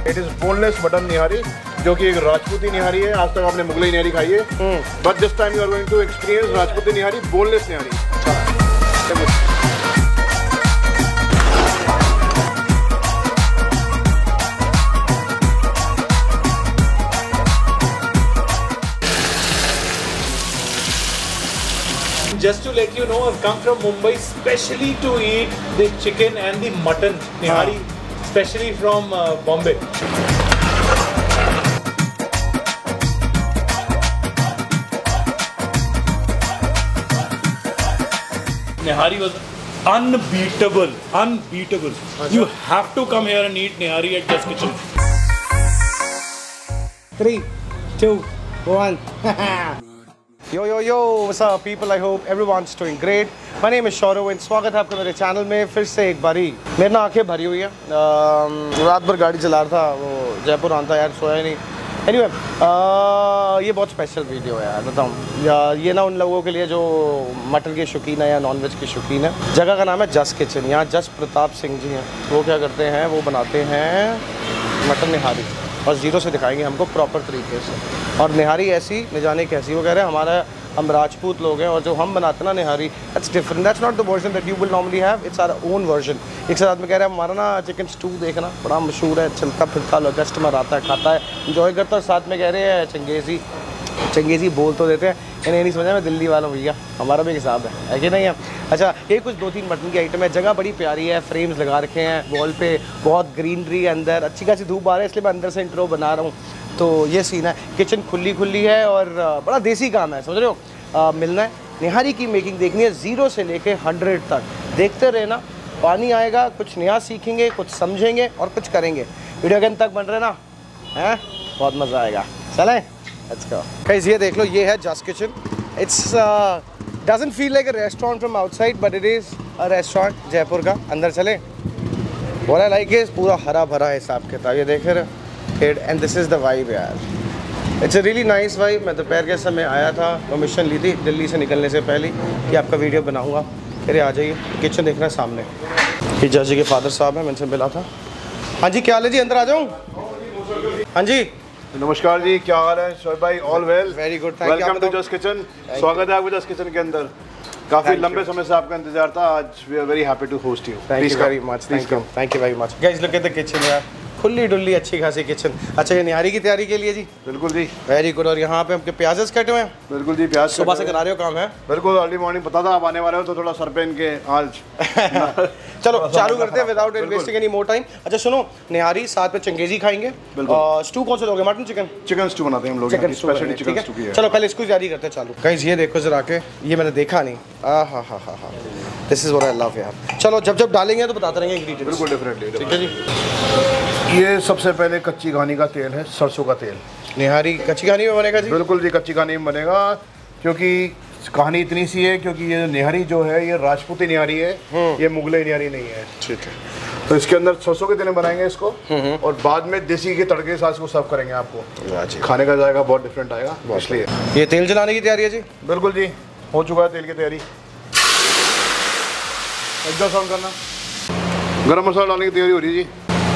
It is boneless mutton nihari, जो कि एक राजपूती निहारी है। आज तक आपने मुगलई निहारी खाई है, but this time you are going to experience Rajputi nihari, boneless nihari. Just to let you know, I've come from Mumbai specially to eat the chicken and the mutton nihari, especially from Bombay. Nihari was unbeatable, unbeatable. You have to come here and eat nihari at Just Kitchen. 3, 2, 1. Yo, what's up people? I hope everyone's doing great. My name is Shaurav and स्वागत है आपका मेरे channel में फिर से एक बारी। मेरी ना आंखें भरी हुई है, रात भर गाड़ी चला रहा था, वो जयपुर आना था यार, सोया नहीं। Anyway, ये बहुत स्पेशल वीडियो है यार, बताऊँ ये ना उन लोगों के लिए जो मटन के शौकीन है या नॉनवेज के शौकीन है। जगह का नाम है जस्ट किचन। यहाँ जस्ट प्रताप सिंह जी हैं, वो क्या करते हैं, वो बनाते हैं मटन निहारी और ज़ीरो से दिखाएंगे हमको प्रॉपर तरीके से। और निहारी ऐसी न जाने कैसी, वो कह रहे हैं हमारा हम राजपूत लोग हैं और जो हम बनाते हैं ना nihari, that's different, that's not the version that you will normally have, it's our own version. एक साथ में कह रहे हैं हमारा ना चिकन स्टू देखना बड़ा मशहूर है, चलता फिरता लोग कस्टमर आता है, खाता है, इंजॉय करता है। साथ में कह रहे हैं चंगेज़ी बोल तो देते हैं, इन्हें नहीं समझा मैं दिल्ली वाला भैया, हमारा भी हिसाब है कि नहीं है। अच्छा, ये कुछ 2-3 मटन की आइटम है। जगह बड़ी प्यारी है, फ्रेम्स लगा रखे हैं वॉल पे, बहुत ग्रीनरी है अंदर, अच्छी खासी धूप आ रही है, इसलिए मैं अंदर से इंट्रो बना रहा हूँ। तो ये सीन है, किचन खुली है और बड़ा देसी काम है, समझ रहे हो। मिलना है, निहारी की मेकिंग देखनी है ज़ीरो से लेके 100 तक, देखते रहना, पानी आएगा, कुछ नया सीखेंगे, कुछ समझेंगे और कुछ करेंगे। वीडियो के अंत तक बन रहे ना, हैं, बहुत मज़ा आएगा। चलें, लेट्स गो गाइस। ये देख लो, ये है just kitchen. It's doesn't feel like a restaurant from outside but it is a restaurant Jaipur का। अंदर चले, व्हाट आई लाइक इज पूरा हरा भरा हिसाब किताब, ये देख रहे and this is the vibe यार, it's a really nice vibe. मैं दोपहर के समय आया था, परमिशन ली थी दिल्ली से निकलने से पहले कि आपका वीडियो बनाऊंगा, फिर आ जाइए। किचन देखना है सामने, ये जज जी के फादर साहब हैं, मैं इनसे मिला था। हाँ जी, क्या हाल है जी, अंदर आ जाऊँ? हाँ जी, नमस्कार जी, क्या हाल है शोएब भाई? All well, very good, thank you. Welcome to just kitchen, स्वागत है आपको जस्ट किचन के अंदर। काफी लंबे समय से आपका इंतजार था, आज we are very happy to host you. Thank you very much, thank you very much. Guys look at the kitchen यार, खुली डुल्ली अच्छी खासी किचन। अच्छा, ये निहारी की तैयारी के लिए जी? बिल्कुल जी, वेरी गुड। और यहाँ पे आपके प्याजेस कटे हुए हैं? बिल्कुल जी, प्याज सुबह से करा रहे हो काम है? बिल्कुल, अर्ली मॉर्निंग पता था आप आने वाले हो, तो थोड़ा सर पे इनके आज चलो चालू करते हैं without wasting any more time. अच्छा सुनो, निहारी साथ में चंगेजी खाएंगे, स्टू कौन सा लोगे? Mutton chicken? चिकन स्टू बनाते हैं हम लोग, स्पेशली चिकन स्टू की। चलो पहले इसको तैयारी करते हैं, चालू। गाइस ये देखो जरा के, ये मैंने देखा नहीं, हा, this is what I love यार। चलो जब डालेंगे तो बताते रहेंगे इंग्रेडिएंट्स। बिल्कुल डेफिनेटली, ठीक है जी। ये सबसे पहले कच्ची घानी का तेल है, सरसों का तेल। निहारी कच्ची घानी में बनेगा जी? बिल्कुल जी, कच्ची घानी में बनेगा, क्योंकि कहानी इतनी सी है, क्योंकि ये निहारी जो है ये राजपूती निहारी है, ये मुगलई निहारी नहीं है। ठीक है, तो इसके अंदर सरसों के तेल में बनाएंगे इसको, और बाद में देसी के तड़के के साथ इसको सर्व करेंगे आपको। खाने का जाएगा बहुत डिफरेंट आएगा, इसलिए। ये तेल जलाने की तैयारी है जी? बिल्कुल जी, हो चुका है तेल की तैयारी। एग्जॉस्ट ऑन करना, गरम मसाला डालने की तैयारी हो रही है जी।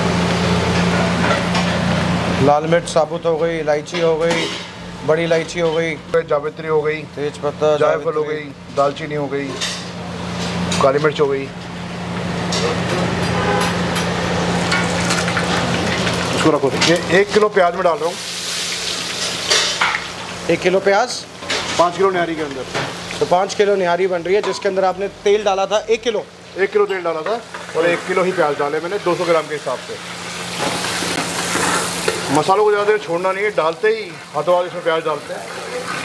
लाल मिर्च साबुत हो गई, इलायची हो गई, बड़ी इलायची हो गई, जावित्री हो गई, तेज पत्ता, जायफल हो गई, दालचीनी हो गई, काली मिर्च हो गई। इसको रखो। ये 1 किलो प्याज में डाल रहा हूँ। 1 किलो प्याज 5 किलो निहारी के अंदर। तो 5 किलो निहारी बन रही है, जिसके अंदर आपने तेल डाला था 1 किलो। 1 किलो तेल डाला था और 1 किलो ही प्याज डाले मैंने, 200 ग्राम के हिसाब से। मसालों को ज़्यादा देर छोड़ना नहीं है, डालते ही हाथों हाथ इसमें प्याज डालते हैं।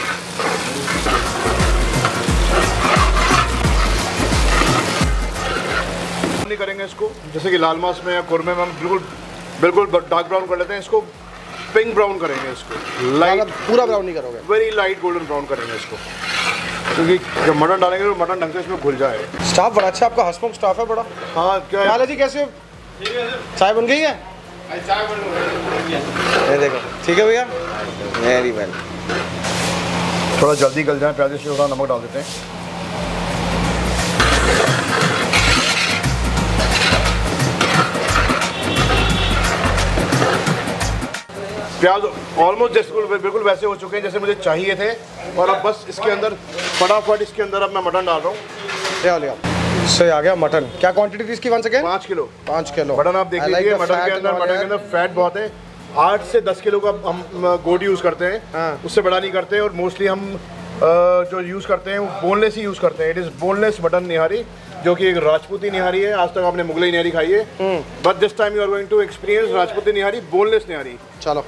नहीं करेंगे इसको, जैसे कि लाल मांस में या कुरमे में हम बिल्कुल डार्क ब्राउन कर लेते हैं, इसको पिंक ब्राउन करेंगे इसको। लाइट पूरा ब्राउन नहीं करोगे, वेरी लाइट गोल्डन ब्राउन करेंगे इसको, क्योंकि जब मटन डालेंगे तो मटन ढंग से इसमें घुल जाए। स्टाफ बड़ा अच्छा आपका, हंसमुख स्टाफ है बड़ा। हाँ, क्या हाल है जी, कैसे हो? चाय बन गई है? ये देखो, ठीक है भैया, वेरी वेल। थोड़ा जल्दी गल जाए प्याज, से थोड़ा नमक डाल देते हैं। प्याज ऑलमोस्ट जैसे बिल्कुल वैसे हो चुके हैं जैसे मुझे चाहिए थे। और अब बस इसके अंदर फटाफट इसके अंदर अब मैं मटन डाल रहा हूँ। ले सही आ गया मटन। क्या क्वांटिटी थी इसकी? 1 सेकेंड। 5 किलो। 5 किलो मटन आप देख लीजिए। मटन के अंदर फैट बहुत है। 8 से 10 किलो का हम गोट यूज़ करते हैं। हाँ। उससे बड़ा नहीं करते। और मोस्टली हम जो यूज़ करते हैं वो बोनलेस ही यूज़ करते हैं। It is boneless mutton nihari, जो कि एक राजपूती निहारी है। आज तक आपने मुगलई निहारी खाई है, but this time you are going to experience Rajputi nihari, boneless निहारी। चलो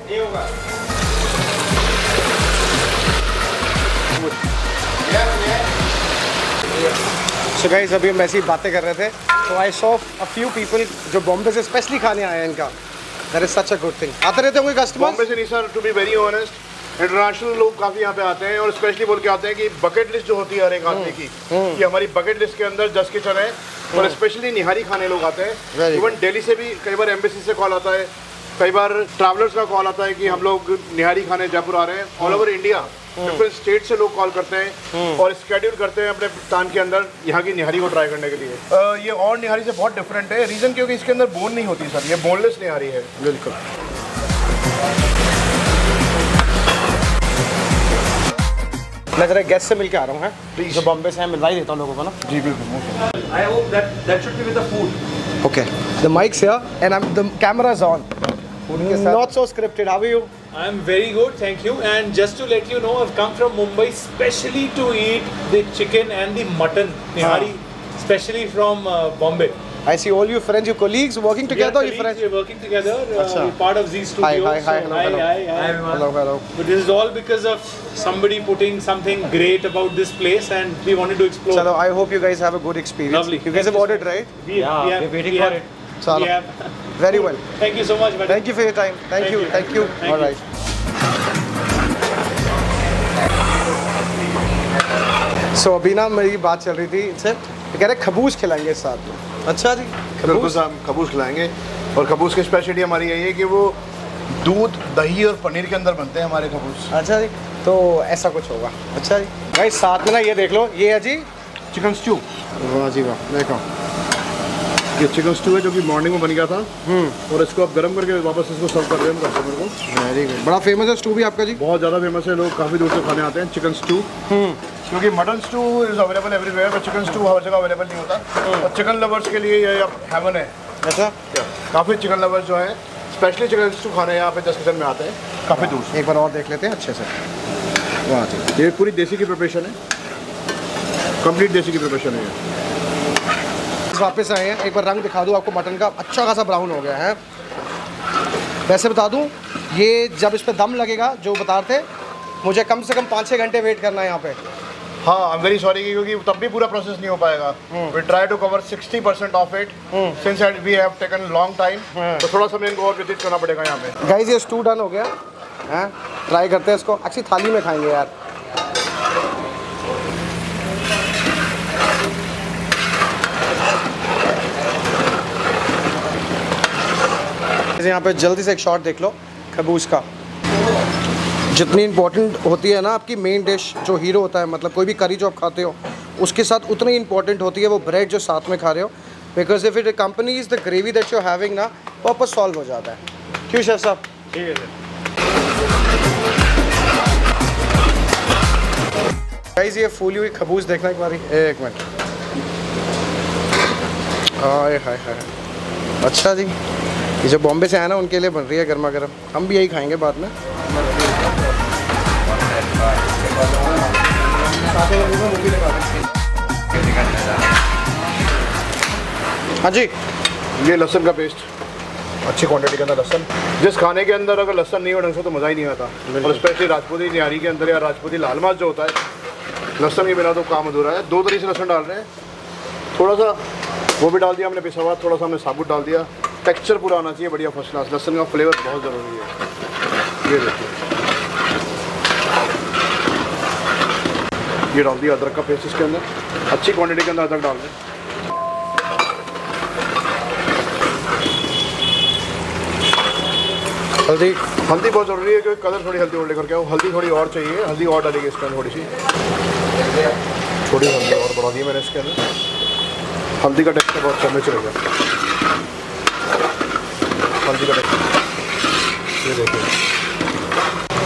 सो गाइस, अभी हम ऐसी ही बातें कर रहे थे तो I saw a few people जो बॉम्बे से स्पेशली खाने आए हैं इनका। That is such a good thing. आते रहते होंगे कस्टमर? बॉम्बे से नहीं sir, to be very honest. International लोग काफ़ी यहाँ पे आते हैं और स्पेशली बोल के आते हैं कि बकेट लिस्ट जो होती है हर एक आदमी की, कि हमारी बकेट लिस्ट के अंदर जस्ट किचन है। और स्पेशली निहारी खाने लोग आते हैं। इवन दिल्ली से भी कई बार एम्बेसी से कॉल आता है, कई बार ट्रैवलर्स का कॉल आता है कि हम लोग निहारी खाने जयपुर आ रहे हैं। All over India different state से लोग कॉल करते हैं और स्केड्यूल करते हैं अपने टाइम के अंदर यहाँ की निहारी को ट्राई करने के लिए। ये और निहारी से बहुत डिफरेंट है। रीज़न क्योंकि इसके अंदर बोन नहीं होती सर, ये बोनलेस निहारी है। बिल्कुल। मैं जरा गेस्ट से मिलके आ रहा हूँ, है जो बॉम्बे से है, मिलवा ही देता हूँ लोगों को ना। जी बिल्कुल। I hope that should be with the food. Okay. The mic's here and the camera's on. Not so scripted. How are you? I'm very good, thank you. And just to let you know, I've come from Mumbai specially to eat the chicken and the mutton nihari, specially from Bombay. I see all your friends, your colleagues working together. Your friends. We're working together. We're part of Z Studios. Hi, hello. Hello. But this is all because of somebody putting something great about this place, and we wanted to explore. Chalo, I hope you guys have a good experience. Lovely. You guys have ordered, right? We're waiting for it. Chalo. Very well. Thank you so much, buddy. Thank you for your time. Thank you. Thank you. All right. So अभी ना मेरी बात चल रही थी इनसे, कह रहे खबूस खिलाएंगे इस साथ। अच्छा जी, खबूस हम खबूस खिलाएंगे। और खबूस की स्पेशलिटी हमारी यही है कि वो दूध, दही और पनीर के अंदर बनते हैं हमारे खबूस। अच्छा जी, तो ऐसा कुछ होगा। अच्छा जी भाई, साथ में ना ये देख लो, ये है जी चिकन स्टू। वाह जी वाह, देखो ये चिकन स्टू है जो कि मॉर्निंग में बन गया था। और इसको आप गर्म करके वापस इसको सर्व कर रहे हैं कस्टमर को। Very good. बड़ा फेमस है स्टू भी आपका जी? बहुत ज़्यादा फेमस है, लोग काफ़ी दूर से खाने आते हैं चिकन स्टू। क्योंकि mutton stew is available everywhere, but chicken stew हर जगह अवेलेबल नहीं होता। और चिकन लवर्स के लिए ये हेवन है। अच्छा, काफ़ी चिकन लवर्स जो हैं स्पेशली चिकन स्टू खाने यहाँ पे 10 किचन में आते हैं काफ़ी दूर से। एक बार और देख लेते हैं अच्छे से। वाह जी, ये पूरी देसी की प्रिपरेशन है, कंप्लीट देसी की प्रिपरेशन है। वापस आए हैं, एक बार रंग दिखा दूँ आपको मटन का। अच्छा खासा ब्राउन हो गया है। वैसे बता दूँ, ये जब इस पर दम लगेगा, जो बता रहे थे, मुझे कम से कम 5-6 घंटे वेट करना है यहाँ पे। हाँ, आई एम वेरी सॉरी, क्योंकि तब भी पूरा प्रोसेस नहीं हो पाएगा। We try to cover 60% of it since we have taken long time. तो थोड़ा सा इनको और व्यतीत करना पड़ेगा यहाँ पे। गाइस, ये स्टू डन हो गया है। ट्राई करते हैं इसको। एक्चुअली थाली में खाएंगे यार। यहाँ पे जल्दी से एक शॉट देख लो खबूस का। जितनी इंपॉर्टेंट होती है ना आपकी मेन डिश, जो हीरो होता है, मतलब कोई भी करी जो आप खाते हो, उसके साथ उतनी इंपॉर्टेंट होती है वो ब्रेड जो साथ में खा रहे हो। Because if it companies the gravy that you having ना, वापस सॉल्व हो जाता है। क्यों शेफ साहब? ठीक है सर। गाइस, ये फूली हुई खबूस देखना एक बारी। एक मिनट। हाय हाय हाय। अच्छा जी, ये जो बॉम्बे से आया ना, उनके लिए बन रही है गर्मा गर्म। हम भी यही खाएंगे बाद में। हाँ जी, ये लहसुन का पेस्ट, अच्छी क्वांटिटी के अंदर लहसुन। जिस खाने के अंदर अगर लहसुन नहीं हो ढंग से तो मज़ा ही नहीं आता। और स्पेशली राजपूती निहारी के अंदर या राजपूती लाल मार्च जो होता है, लहसुन के बिना तो काम अधूरा है। 2 तरीके से लहसुन डाल रहे हैं। थोड़ा सा वो भी डाल दिया हमने पिसा हुआ, थोड़ा सा हमने साबुत डाल दिया। टेक्सचर पूरा आना चाहिए बढ़िया, फर्स्ट क्लास। लहसुन का फ्लेवर बहुत ज़रूरी है। ये देखिए, ये डाल दिया अदरक का पेस्ट इसके अंदर। अच्छी क्वांटिटी के अंदर अदरक डाल दें। हल्दी बहुत ज़रूरी है, क्योंकि कलर थोड़ी हल्दी और लेकर के आओ। हल्दी थोड़ी और चाहिए, हल्दी और डालेगी इसके अंदर थोड़ी सी। थोड़ी हल्दी और बढ़ा दी मैंने इसके अंदर। हल्दी का टेक्सचर बहुत कम चलेगा। हल्दी का टेक्सचर ये देखिए,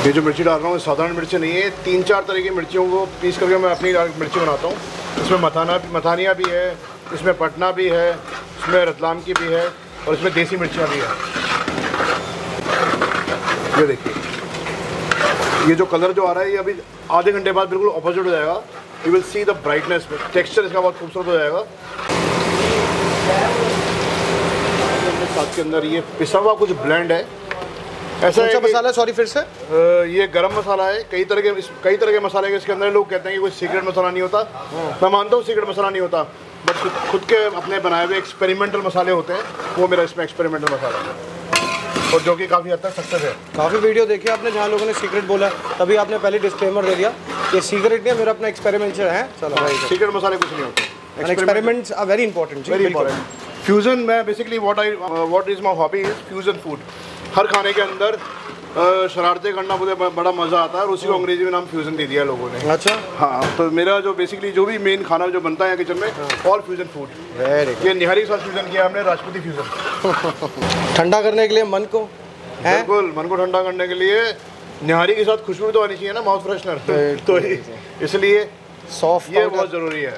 ये जो मिर्ची डाल रहा हूँ साधारण मिर्ची नहीं है, 3-4 तरह की मिर्चियों को पीस करके मैं अपनी मिर्ची बनाता हूँ। इसमें मथानिया भी है, इसमें पटना भी है, इसमें रतलाम की भी है और इसमें देसी मिर्चियाँ भी है। ये देखिए, ये जो कलर जो आ रहा है ये अभी आधे घंटे बाद बिल्कुल ऑपोजिट हो जाएगा। You will see the brightness, texture इसका बहुत खूबसूरत हो जाएगा। साथ के अंदर ये पिसा हुआ कुछ ब्लेंड है। ऐसा कौन सा मसाला है? सॉरी फिर से। ये गरम मसाला है। कई तरह के मसाले के इसके अंदर लोग कहते हैं कि कोई सीक्रेट मसाला नहीं होता। मैं मानता हूँ सीक्रेट मसाला नहीं होता, बट खुद के अपने बनाए हुए एक्सपेरिमेंटल मसाले होते हैं, वो मेरा इसमें एक्सपेरिमेंटल मसाला है और जो कि काफ़ी हद तक सक्सेस है। काफ़ी वीडियो देखी आपने जहाँ लोगों ने सीक्रेट बोला, तभी आपने पहले डिस्क्लेमर दे दिया कि सीक्रेट नहीं है, मेरा अपना एक्सपेरिमेंट है। चलो भाई, सीक्रेट मसाले कुछ नहीं होते। Experiments are very important. Very important. Fusion, मैं basically what is my hobby is fusion food. हर खाने के अंदर शरारतें करना मुझे बड़ा मज़ा आता है और उसी को अंग्रेजी में नाम फ्यूजन दे दिया लोगों ने। अच्छा। हाँ, तो मेरा जो बेसिकली जो भी मेन खाना जो बनता है किचन में, ऑल फ्यूजन फूड। ये निहारी के साथ फ्यूजन किया हमने, राजपूती फ्यूजन। ठंडा करने के लिए मन को, बिल्कुल मन को ठंडा करने के लिए निहारी के साथ खुशबू तो आनी चाहिए ना, माउथ फ्रेशनर। तो इसलिए सॉफ्ट ये बहुत ज़रूरी है।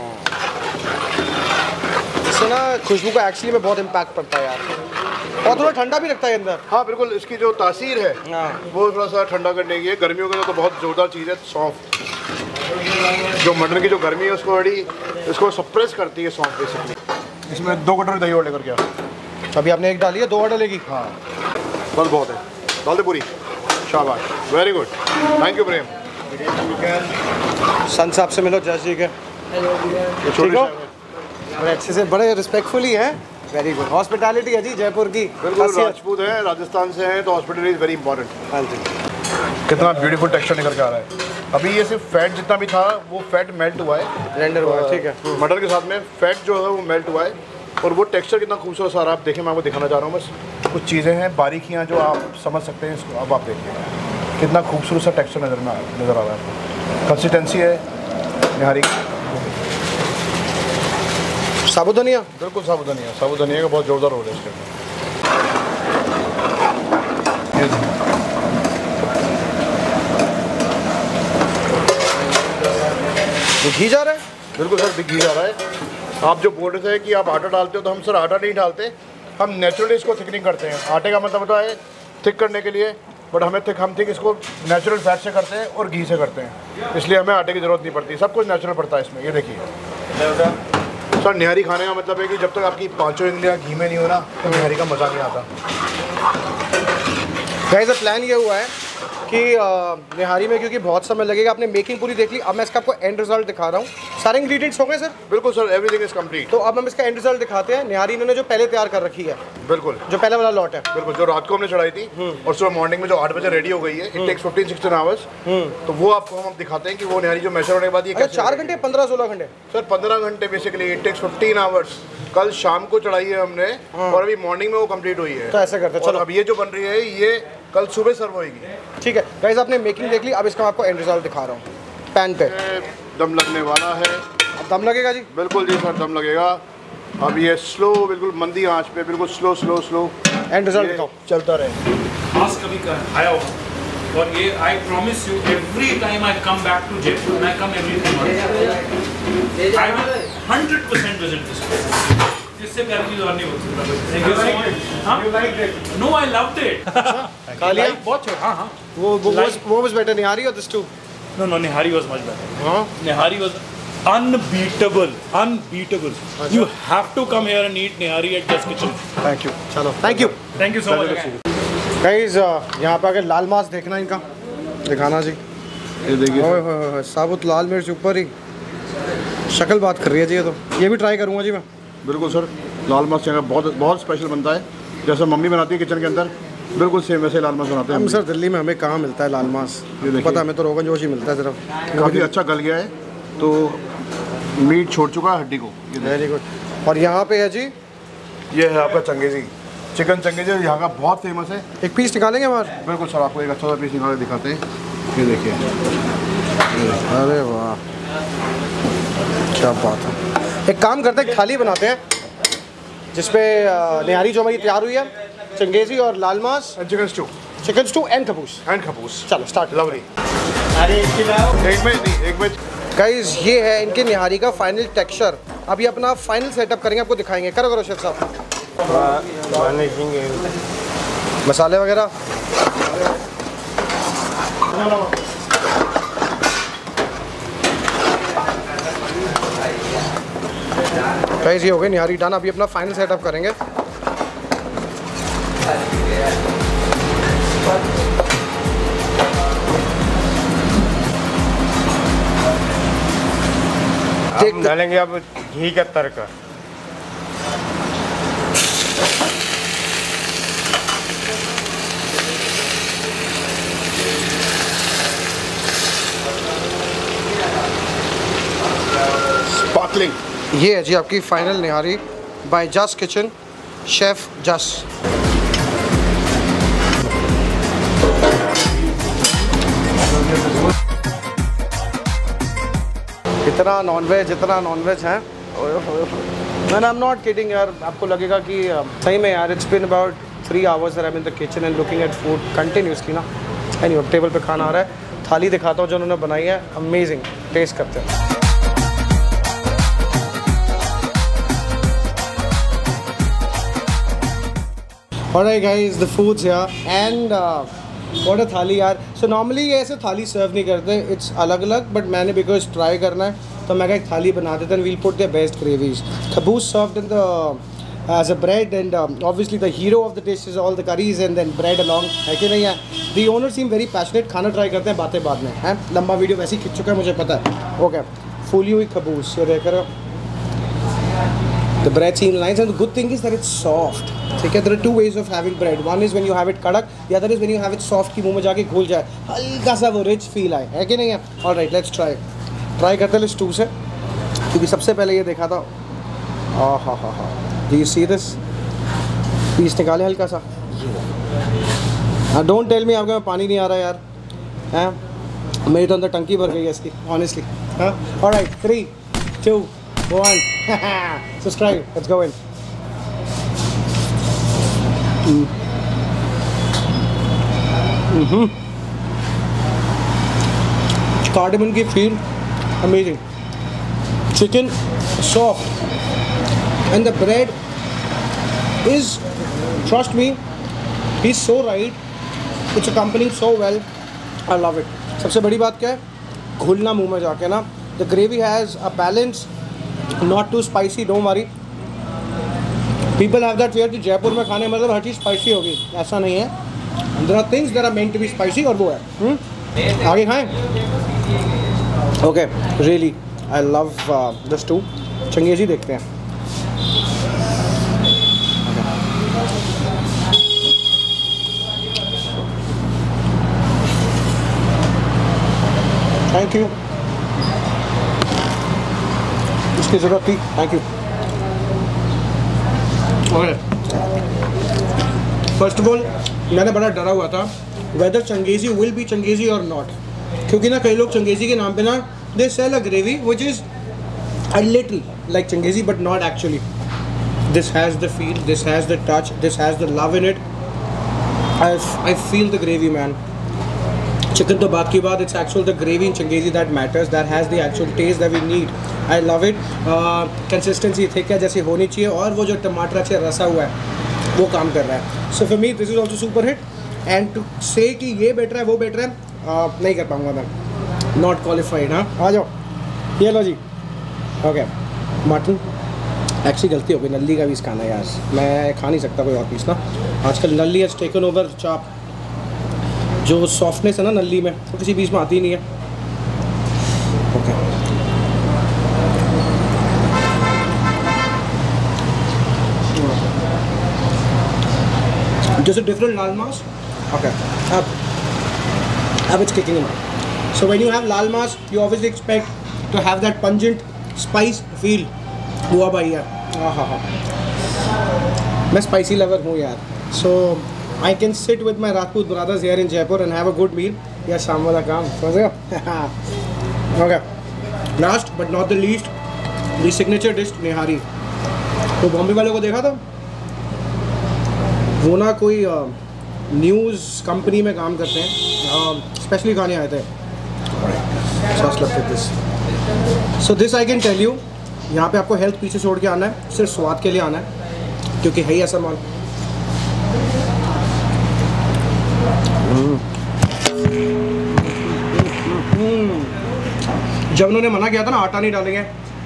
इससे ना खुशबू का एक्चुअली में बहुत इम्पैक्ट पड़ता है यार, और थोड़ा ठंडा भी लगता है अंदर। हाँ बिल्कुल, इसकी जो तासीर है वो थोड़ा सा ठंडा करने की है। गर्मियों के लिए तो बहुत ज़ोरदार चीज़ है सौंफ। जो मटन की जो गर्मी है उसको सप्रेस करती है सौंफ बेसिकली। इसमें 2 कटोरी दही और लेकर के। अभी आपने एक डाली है, 2 और डलेगी। हाँ बस बहुत है, डाल दे पूरी। शाबाश, very good, thank you Prem. सन साहब से मिलो, जय जी के। ठीक हो? बड़े अच्छे से, बड़े रिस्पेक्टफुली हैं। Very good. हॉस्पिटैलिटी है जी जयपुर की। बिल्कुल, राजपूत हैं, राजस्थान से हैं, तो हॉस्पिटैलिटी इज़ वेरी इंपॉर्टेंट। हाँ जी। कितना ब्यूटीफुल टेक्सचर निकल के आ रहा है। अभी ये सिर्फ फैट जितना भी था वो फैट मेल्ट हुआ है, ब्लेंडर हुआ है। ठीक है। मटर के साथ में फैट जो है वो मेल्ट हुआ है और वो टेक्सचर कितना खूबसूरत सारा आप देखें। मैं आपको दिखाना चाह रहा हूँ, बस कुछ चीज़ें हैं बारीकियाँ जो आप समझ सकते हैं इसको। अब आप देखिए कितना खूबसूरत सा टेक्सचर नज़र आ रहा है। कंसिस्टेंसी है निहारी की। साबुत धनिया, बिल्कुल साबुत धनिया का बहुत ज़ोरदार रोल है इसके अंदर। घी जा रहा है। बिल्कुल सर, घी जा रहा है। आप जो बोल रहे थे कि आप आटा डालते हो, तो हम सर आटा नहीं डालते, हम नेचुरली इसको थिकनिंग करते हैं। आटे का मतलब होता है थिक करने के लिए, बट हम थिक इसको नेचुरल फैट से करते हैं और घी से करते हैं, इसलिए हमें आटे की ज़रूरत नहीं पड़ती। सब कुछ नेचुरल पड़ता है इसमें। ये देखिए सर, निहारी खाने का मतलब है कि जब तक आपकी 5 उंगलियां घी में नहीं हो ना, तो निहारी का मज़ा नहीं आता। गाइस, प्लान ये हुआ है कि निहारी में क्योंकि बहुत समय लगेगा, आपने मेकिंग पूरी देख ली, अब मैं इसका आपको एंड रिजल्ट दिखा रहा हूँ। सारे इंग्रेडिएंट्स हो गए सर? बिल्कुल सर, एवरीथिंग इज कंप्लीट। तो अब हम इसका एंड रिजल्ट दिखाते हैं। निहारी इन्होंने जो पहले तैयार कर रखी है, बिल्कुल जो पहले वाला लॉट है, बिल्कुल जो रात को हमने चढ़ाई थी और सुबह मॉर्निंग में जो 8 बजे रेडी हो गई है, इट टेक्स 15-16 आवर्स। तो वो आपको हम दिखाते हैं कि वो निहारी जो मैशर होने के बाद ये 4 घंटे 15-16 घंटे सर 15 घंटे बेसिकली, इट टेक्स 15 आवर्स। कल शाम को चढ़ाई है हमने और अभी मॉर्निंग में वो कंप्लीट हुई है। तो ऐसे करते हैं। चलो, अब ये जो बन रही है ये कल सुबह सर्व होगी। ठीक है गाइस, आपने मेकिंग देख ली, अब इसका आपको एंड रिजल्ट दिखा रहा हूँ। पैन पे दम लगने वाला है। अब दम लगेगा जी? बिल्कुल जी सर, दम लगेगा। अब ये स्लो, बिल्कुल मंदी आंच पे, बिल्कुल slow slow slow and result दिखाओ, चलता रहे। आज कभी आया होगा और ये I promise you every time I come back to Jaipur and I come every time I will 100% visit this place. इससे प्यारी चीज और नहीं होती। Thank you so much. You like it? No, I loved it. खा लिया? बहुत छोटा। हां वो was better nihari or this too? No, Nihari was much better. Nihari was unbeatable. You have to come here and eat Nihari at Just Kitchen. Thank you. चलो, thank you so much. Guys, यहाँ पे आके लाल मांस देखना इनका, दिखाना जी। ये देखिए साबुत लाल मिर्च ऊपर ही, शक्ल बात कर रही है जी। ये तो ये भी ट्राई करूँगा जी मैं। बिल्कुल सर, लाल मांस यहाँ बहुत बहुत स्पेशल बनता है, जैसा मम्मी बनाती है किचन के अंदर, बिल्कुल सेम वैसे लाल मांस बनाते हैं हम। सर दिल्ली में हमें कहाँ मिलता है लाल मांस? पता हमें तो रोगन जोश ही मिलता है सिर्फ। काफ़ी अच्छा गल गया है, तो मीट छोड़ चुका है हड्डी को। Very good. और यहाँ पे है जी, ये है आपका चंगेजी, चिकन चंगेजी, यहाँ का बहुत फेमस है। एक पीस निकालेंगे हमारे? बिल्कुल सर, आपको एक अच्छा सा पीस निकाल के दिखाते हैं। ये देखिए, अरे वाह, क्या बात है। एक काम करते हैं, थाली बनाते हैं जिसपे निहारी जो हमारी तैयार हुई है, चंगेजी और लाल मांस, chicken stew. Chicken stew and खबूस। चलो स्टार्ट। लवली। एक में गाइस ये है इनके निहारी का फाइनल टेक्सचर। अभी अपना फाइनल सेटअप करेंगे, आपको दिखाएंगे। करो शेफ साहब। मसाले वगैरह गाइस ये हो गए निहारी डन। अभी अपना फाइनल सेटअप करेंगे। डालेंगे अब घी का तड़का। स्पार्कलिंग। ये है जी आपकी final nihari by Jas kitchen, chef Jas. इतना नॉनवेज है। Man I am not kidding यार। आपको लगेगा कि सही में यार it's been about 3 hours that I'm in the kitchen and looking at food continuously ना। एनीवे टेबल पे खाना आ रहा है। थाली दिखाता हूँ जो उन्होंने बनाई है, अमेजिंग। टेस्ट करते हैं। Alright guys, the food's here and what a थाली यार। So normally ये ऐसे थाली सर्व नहीं करते, it's अलग अलग, but मैंने because try करना है तो मैं एक थाली बना देता हूँ। We'll put their best gravies. Caboose served in the as a bread and obviously the hero of the dish is all the curries and then bread along, है कि नहीं है? The owner seem very passionate। खाना try करते हैं, बातें बाद में हैं। लंबा वीडियो वैसे ही खिंच चुका है, मुझे पता है। ओके, फूली हुई खबूस ये देख रहे हो। The bread seems nice and the good thing is that it's soft। ठीक है, there are 2 ways of having bread। One is when you have it कड़क, the other is when you have it soft कि मुंह में जाके घुल जाए, हल्का सा वो रिच फील आए, है कि नहीं है? Alright, let's try करते हैं स्टू से, क्योंकि सबसे पहले ये देखा था। हा। Do you see this? Piece निकाले हल्का सा। Don't tell me आपके में पानी नहीं आ रहा यार, हैं? मेरी तो अंदर टंकी भर गई है इसकी, honestly। हाँ, alright, 3, 2, 1 subscribe, let's go in। Cardamom की feel amazing, chicken soft and the bread is, trust me, he's so right, it's accompanying so well, I love it। सबसे बड़ी बात क्या है? घुलना मुंह में जाके ना। The gravy has a balance, not too spicy, don't worry। People have that fear कि जयपुर में खाने मतलब हर चीज़ स्पाइसी होगी, ऐसा नहीं है। There are things that are meant to be spicy और वो है। आगे खाएं? Okay, really, I love the stew। Changezi देखते हैं। Thank you। इसकी ज़रूरत थी, thank you. Okay, first of all मैंने बड़ा डरा हुआ था whether changezi will be changezi और नॉट, क्योंकि ना कई लोग चंगेजी के नाम पे ना they sell a gravy which is a little like changezi but not actually. This has the feel, this has the touch, this has the love in it. I feel the gravy man. Chicken तो बात की बात, it's actual the gravy in changezi that matters, that has the actual taste that we need. I love it. Consistency thick है जैसी होनी चाहिए, और वो जो टमाटर अच्छे रसा हुआ है वो काम कर रहा है। So for me this is also super hit. And to say कि ये बेटर है वो बेटर है नहीं कर पाऊँगा मैं, नॉट क्वालिफाइड। हाँ आ जाओ, ये लो जी। ओके, मटन एक्चुअली गलती हो गई, नल्ली का पीस खाना है यार, मैं खा नहीं सकता कोई और पीस ना। आजकल नल्ली हैज़ टेकन ओवर चाप। जो सॉफ्टनेस है ना नल्ली में वो किसी पीस में आती ही नहीं है। Okay, just a different lal mas। Okay, अब it's kicking in। So when you have lal mas, you obviously expect to have that pungent spice feel। हुआ भाई यार, हाँ, मैं spicy lover हूँ यार। So I can sit with my Rajput brothers here in Jaipur and have a good meal। यार शाम वाला काम समझ गए? Okay, last but not the least, the signature dish निहारी। तो बॉम्बे वालों को देखा था वो ना कोई न्यूज़ कंपनी में काम करते हैं, स्पेशली खाने आए थे। So this I can tell you, यहाँ पे आपको हेल्थ पीछे छोड़ के आना है, सिर्फ स्वाद के लिए आना है, क्योंकि है ही ऐसा माल। जब उन्होंने मना किया था ना आटा नहीं डालेंगे,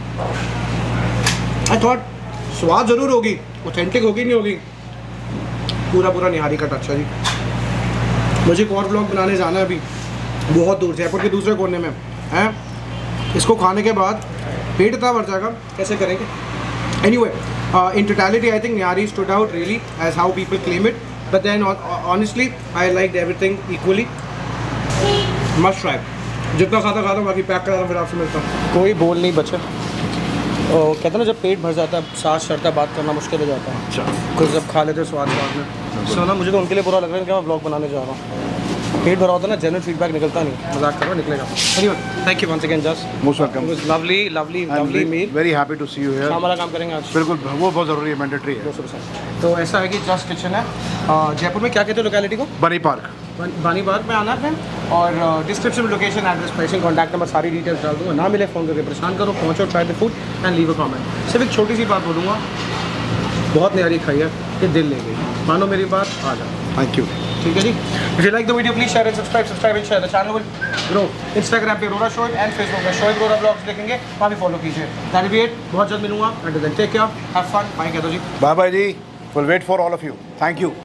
आई थॉट स्वाद ज़रूर होगी, ऑथेंटिक होगी नहीं होगी, पूरा निहारी का टच है जी। मुझे एक और व्लॉग बनाने जाना है अभी, बहुत दूर, जयपुर के दूसरे कोने में है। इसको खाने के बाद पेट इतना भर जाएगा, कैसे करेंगे? Anyway, in totality I think Nihari stood out really as how people claim it, but then honestly I liked everything equally. Must try. जितना खाता बाकी पैक करा फिर आपसे मिलता हूँ। कोई बोल नहीं बचे। कहते हैं ना जब पेट भर जाता है सांस चढ़ता है, बात करना मुश्किल हो जाता है। अच्छा, कुछ जब खा लेते स्वाद में। सो ना मुझे तो उनके लिए बुरा लग रहा है कि मैं व्लॉग बनाने जा रहा हूँ। पेट भरा होता है ना, जनरल फीडबैक निकलता नहीं, मजाक करो निकलेगा। Anyway, thank you once again Jas. Most welcome. It was lovely meal। Very happy to see you here. हमारा काम करेंगे आज। बिल्कुल, वो बहुत ज़रूरी है, मैंडेटरी है। 200%। तो ऐसा है कि जस्ट किचन है, जयपुर में क्या कहते हैं लोकेलिटी को? बनी पार्क। बानी पार्क में आना है और डिस्क्रिप्शन में location, address, pricing, contact number, सारी डिटेल्स डाल दूँगा। ना मिले फ़ोन करके परेशान करो, पहुँचो, try the food and leave a comment. सिर्फ एक छोटी सी बात बोलूँगा, बहुत न्यारी खाई है कि दिल ले गई, मानो मेरी बात, आ जाओ। Thank you. ठीक है जी। If you like the video, please share and subscribe and share. The channel will grow. Instagram पे रोरा शोएब and Facebook पे शोएब रोरा ब्लॉग्स देखेंगे, वहाँ भी फॉलो कीजिए। That will be it। बहुत जल्द मिलूँगा। Until then, take care, have fun। Bye कह दो जी। Bye bye ji. We'll wait for all of you. Thank you.